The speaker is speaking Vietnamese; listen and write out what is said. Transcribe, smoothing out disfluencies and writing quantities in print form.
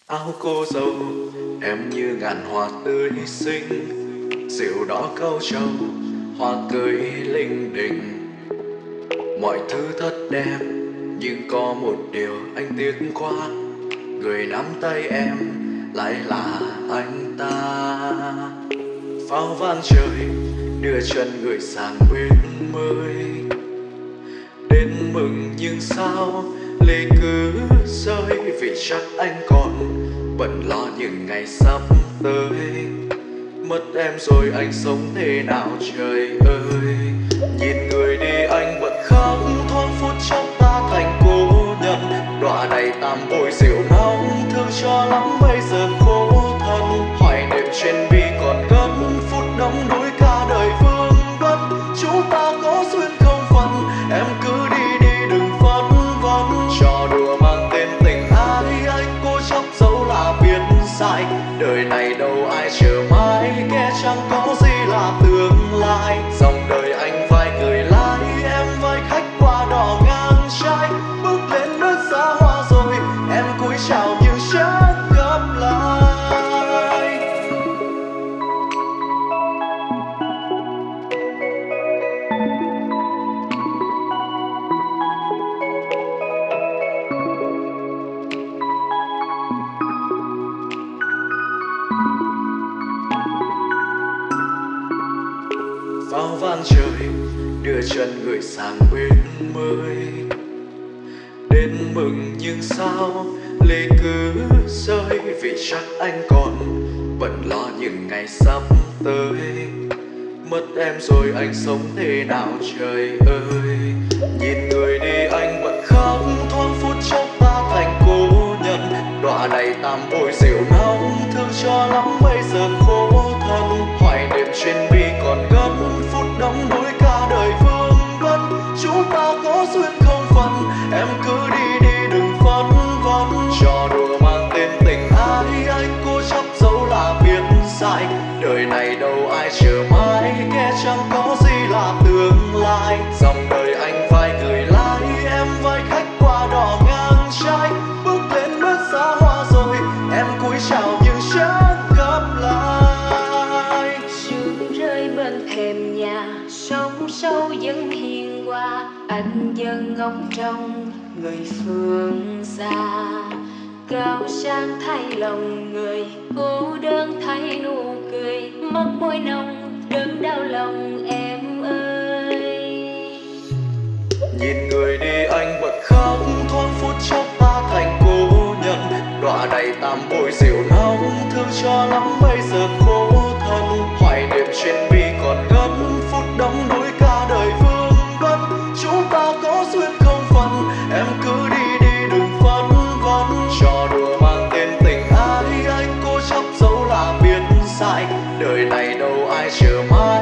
Áo cô dâu em như ngàn hoa tươi xinh, rượu đỏ câu trầu, hoa cười linh đình. Mọi thứ thật đẹp nhưng có một điều anh tiếc quá, người nắm tay em lại là anh ta. Pháo vang trời đưa chân người sang bên mới, đến mừng nhưng sao lệ cứ rơi, vì chắc anh còn bận lo những ngày sắp tới. Mất em rồi anh sống thế nào trời ơi. Nhìn người đi anh bật khóc, thoáng phút chốc ta thành cô nhân. Đọa đầy tam bội rượu nóng, thương cho lắm bây giờ khổ thân. Hoài niệm trên bi còn gấp, phút đắm đuối cả đời vương vấn. Chúng ta có duyên không phận, em cứ đi đi đừng phân vân. Trò đùa mang tên tình ái, anh cố chấp dẫu là biết sai. Đời này đâu ai chờ mãi, kẻ chẳng có gì là tương lai. Dòng đời anh vai người lái, em vai khách qua đò ngang trái. Bước lên đất xa hoa rồi, em cúi chào nhưng chẳng gặp lại. Pháo vang trời đưa chân người sang bên mới, đến mừng nhưng sao lệ cứ rơi, vì chắc anh còn bận lo những ngày sắp tới. Mất em rồi anh sống thế nào trời ơi. Nhìn người đi anh bật khóc, thoáng phút chốc ta thành cô nhân. Đọa đầy tam bội rượu nóng, thương cho lắm bây giờ khổ thân. Hoài niệm trên bi còn gấp, phút đắm đuối cả đời vương vấn. Chúng ta có duyên không phận, em cứ đi đi đừng phân vân. Trò đùa mang tên tình ái, anh cố chấp dẫu là biết sai. Đời này đâu ai chờ mãi, kẻ chẳng có gì là tương lai. Dòng đời anh vai người lái, em vai khách qua đò ngang trái. Bước lên bước xa hoa rồi, em cúi chào nhưng chẳng gặp lại. Sương rơi bên thềm nhà, sóng sâu vẫn hiền hòa. Anh vẫn ngóng trong người phương xa. Cao sang thay lòng người, cô đơn thay nụ cười. Mất môi nồng đớn đau lòng em ơi. Nhìn người đi anh bật khóc, thoáng phút chốc ta thành cô nhân. Đọa đầy tam bội rượu nóng, thương cho lắm bây giờ khổ thân. Hoài niệm trên bi còn gấp, phút đắm đuối cả đời vương vấn. Chúng ta có duyên không phận, em cứ đi đi đừng phân vân. Trò đùa mang tên tình ái, anh cố chấp dẫu là biết sai. Đời này đâu ai chờ mãi,